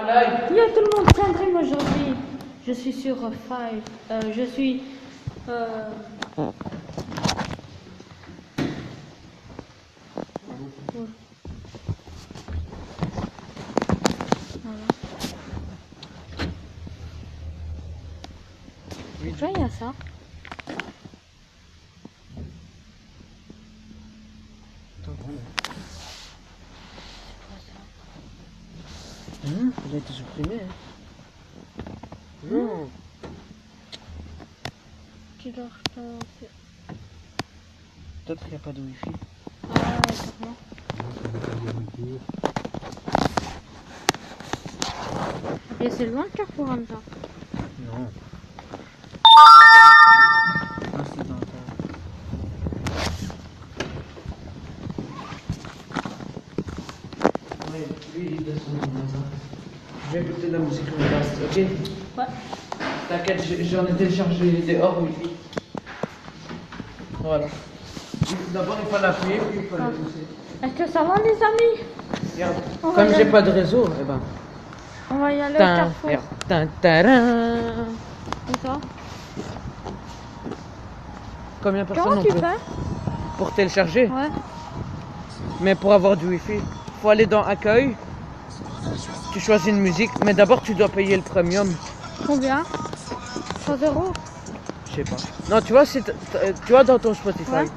Yo tout le monde, c'est André aujourd'hui. Je suis sur Five. Je suis. Voilà. Pourquoi il y a ça? Il a été supprimé. Non. Tu dois recommencer. Peut-être qu'il n'y a pas de wifi. Ah, sûrement. Et c'est loin le Carrefour Hamza. Non. Ah, c'est dans ta... Ouais, lui, il descend dans le magasin. Je vais écouter de la musique en basse, ok? Ouais. T'inquiète, j'en ai téléchargé des hors wifi. Voilà. D'abord, il faut l'appuyer, puis il faut le pousser. Est-ce que ça va les amis? Regarde, On va comme y j'ai aller. pas de réseau, eh ben... On va y aller au Carrefour. Regarde. Tadam. Comme ça. Combien de personnes Comment on tu peut fais? pour télécharger? Ouais. Mais pour avoir du wifi, faut aller dans accueil. Tu choisis une musique, mais d'abord tu dois payer le premium. Combien? 3 €? Je sais pas. Non, tu vois, tu vois dans ton Spotify. Ouais.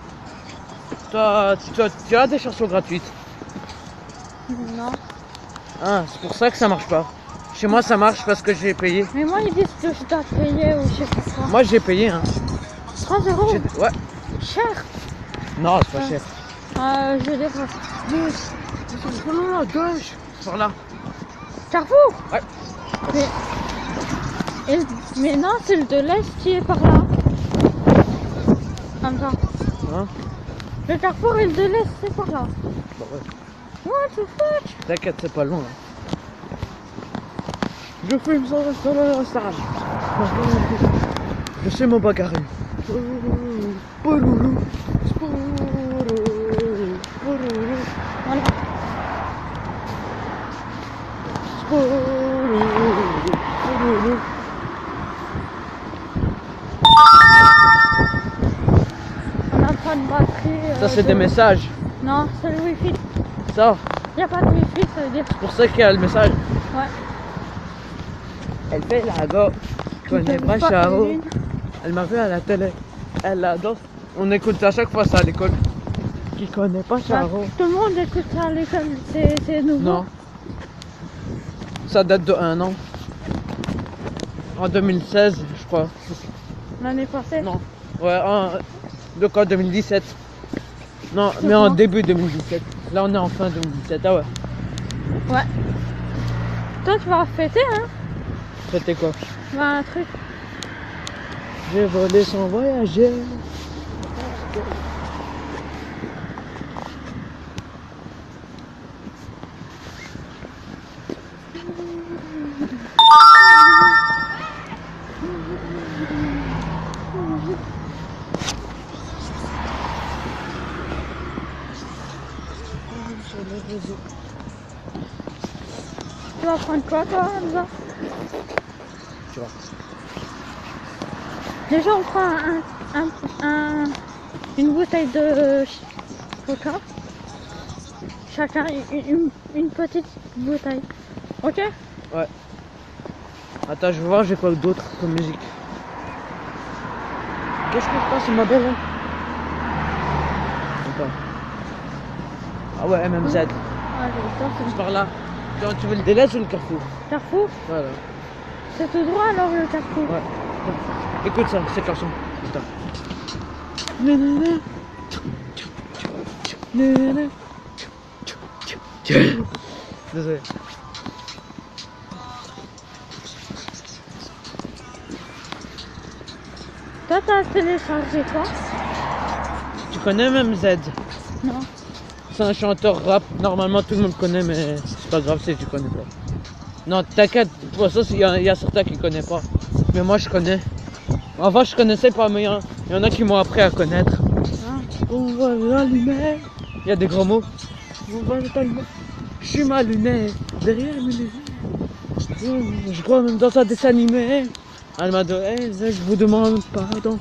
Tu as des chansons gratuites. Non. Ah, c'est pour ça que ça marche pas. Chez moi, ça marche parce que j'ai payé. Mais moi ils disent que je dois payer ou je sais pas quoi. Moi, j'ai payé. Hein. 3 €? Ouais. Cher. Non, c'est pas cher. Je vais dire. Non, à gauche. C'est par là. Carrefour? Ouais. Mais non, c'est le de l'Est qui est par là. Comme ça. Hein? Le Carrefour et le de l'Est, c'est par là. Bah ouais. What the fuck? T'inquiète, c'est pas loin. Hein. Je fume sans restaurant. Je sais mon bagarre. Voilà. On n'a pas de batterie. Ça, c'est des messages. Non, c'est le wifi. Ça, Il n'y a pas de wifi, ça veut dire. c'est pour ça qu'il y a le message. Ouais. Elle fait la go. Connais pas Pas Charo. une. Elle m'a vu à la télé. Elle adore. On écoute à chaque fois ça à l'école. Qui connaît pas Charo. Tout le monde écoute ça à l'école, c'est nouveau. Non. Ça date de 1 an. En 2016, je crois. L'année passée. Non. Ouais, de quoi 2017. Non, C'est mais en quoi début 2017. Là, on est en fin 2017. Ah ouais. Ouais. Toi, tu vas fêter, hein? C'était quoi? Bah, un truc. J'ai volé sans voyager. Tu vas prendre quoi, toi, Hamza? Tu vois. Déjà, on prend une bouteille de coca. Chacun une petite bouteille. Ok? Ouais. Attends, je vais voir j'ai quoi d'autre comme musique. Qu'est-ce que je passe, ma belle hein? Attends. Ah ouais, MMZ. Allez, toi, C'est par là. Tu veux le délai ou le Carrefour? Carrefour? Voilà. C'est tout droit alors le Carrefour? Ouais. Écoute ça, cette chanson. Attends. Nanana. Nanana. Désolé. Toi, t'as téléchargé quoi? Tu connais MMZ? Non. C'est un chanteur rap. Normalement, tout le monde connaît, mais c'est pas grave si tu connais pas. Non, t'inquiète. Pour ça, il y a certains qui connaissent pas. Mais moi, je connais. Avant, je connaissais pas, mais il y en a qui m'ont appris à connaître. Ah. On voit la lumière. Il y a des gros mots. On voit la lumière. Je suis ma lunette derrière mes lunettes. Je crois même dans un dessin animé. Elle m'a dit, hey, je vous demande pardon.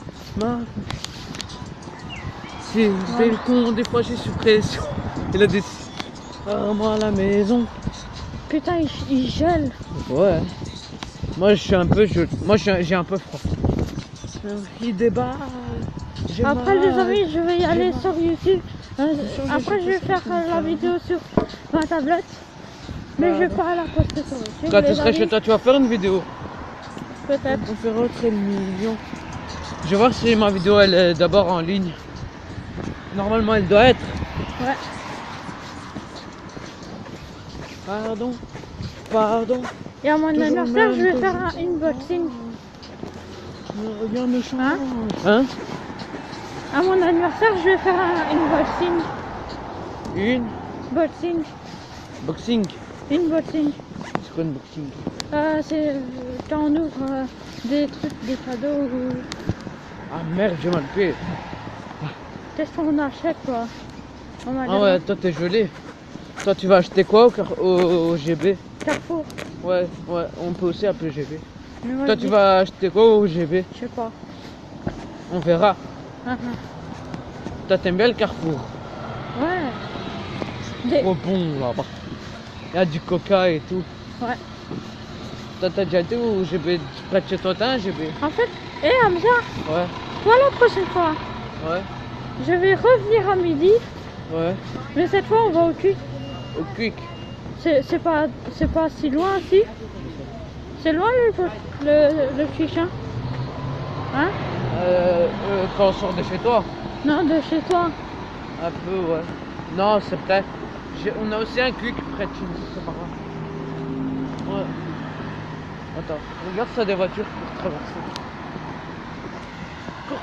Si vous avez le con, des fois je suis sous pression. Il a dit, moi à la maison. Putain, il gèle. Ouais. Moi je suis un peu, j'ai un peu froid. Il déballe. Après les amis, je vais y aller sur YouTube. Après je vais faire la vidéo sur ma tablette. Mais je vais pas la poster sur YouTube. Quand tu seras chez toi, tu vas faire une vidéo. Peut-être. On fera très million. Je vais voir si ma vidéo elle est d'abord en ligne. Normalement elle doit être. Ouais. Pardon. Et à mon anniversaire, je vais faire un unboxing. Rien ne change. Hein? À mon anniversaire, je vais faire un unboxing. Boxing. Unboxing. C'est quoi une boxing? C'est quand on ouvre des trucs, des cadeaux ou... Ah merde, j'ai mal fait. Qu'est-ce qu'on achète quoi? Ah ouais, toi t'es gelé. Toi tu vas acheter quoi au GB? Carrefour. Ouais, on peut aussi appeler GB. Mais moi, Toi tu vas acheter quoi au GB? Je sais pas. On verra. Ah, Toi t'aimes bien le Carrefour? Ouais. Trop bon là-bas. Il y a du coca et tout. Ouais. Toi t'as déjà été au GB? Près de chez toi t'as un GB? En fait, Hamza, Ouais. toi la prochaine fois, Ouais. je vais revenir à midi, Ouais. mais cette fois on va au Quick. Au Quick. C'est pas si loin si. C'est loin le Quick, hein? Quand on sort de chez toi? Non, de chez toi. Un peu, ouais. Non, c'est peut-être. On a aussi un Quick près de chez nous, c'est pas grave. Ouais. Attends, regarde ça des voitures pour traverser. Cours.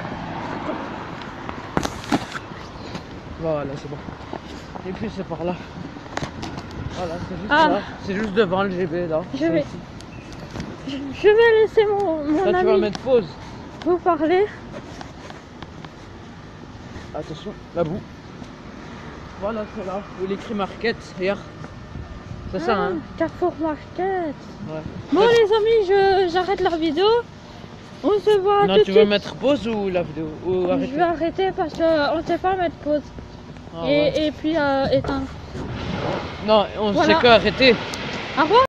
Voilà, c'est bon. Et puis c'est par là. Voilà, c'est juste là. C'est juste devant le GB là. Je vais laisser mon Là, tu vas ami mettre pause. vous parler. Attention, la boue. Voilà, c'est là. Où il écrit Market, regarde. C'est ça, hein? Carrefour Market. Ouais. Bon les amis, j'arrête la vidéo. On se voit Non, tout de tu suite. veux mettre pause ou la vidéo? Ou Je arrêter? vais arrêter parce qu'on ne sait pas mettre pause. Ah, ouais. Et puis éteindre. Non, on Voilà. sait qu'arrêter. Au revoir.